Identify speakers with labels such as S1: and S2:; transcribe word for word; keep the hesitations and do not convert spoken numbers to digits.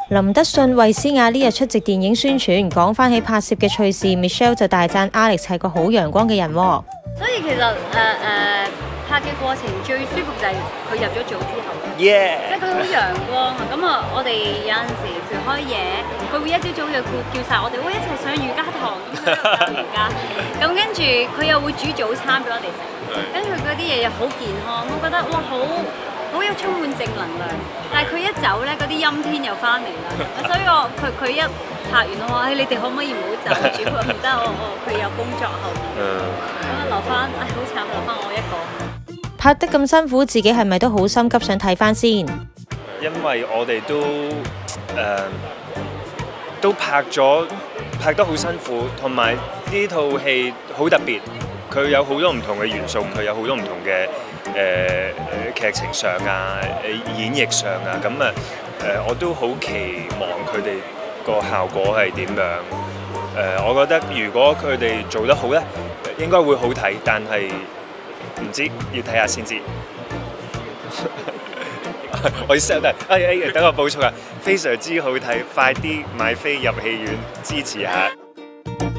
S1: 林德信、衛詩雅呢日出席電影宣傳，講翻起拍攝嘅趣事 ，Michelle 就大讚 Alex 係個好陽光嘅人喎。
S2: 所以其實誒誒、呃呃、拍嘅過程最舒服就係佢入咗組之後，
S3: Yeah.
S2: 即係佢好陽光啊！咁啊，我哋有陣時譬如開嘢，佢會一朝早就叫叫曬我哋，喂一齊上瑜伽堂咁樣教瑜伽。咁跟住佢又會煮早餐俾我哋食，跟住嗰啲嘢又好健康，我覺得哇好好有充滿正能量。但係佢一走咧，嗰啲陰天又翻嚟啦，所以我佢佢一拍完我話：誒你哋可唔可以唔好走？主要唔得，我我佢有工作後面，咁啊留翻，唉好慘，留翻我一個。
S1: 拍得咁辛苦，自己係咪都好心急想睇翻先？
S3: 因為我哋都誒、呃、都拍咗拍得好辛苦，同埋呢套戲好特別，佢有好多唔同嘅元素，佢有好多唔同嘅誒誒劇情上啊、演繹上啊，咁啊誒我都好期望佢哋個效果係點樣。誒、呃，我覺得如果佢哋做得好咧，應該會好睇，但係唔知要睇下先知。我要 sell 得，哎哎，等我補充啊，非常之好睇，快啲買飛入戲院支持下。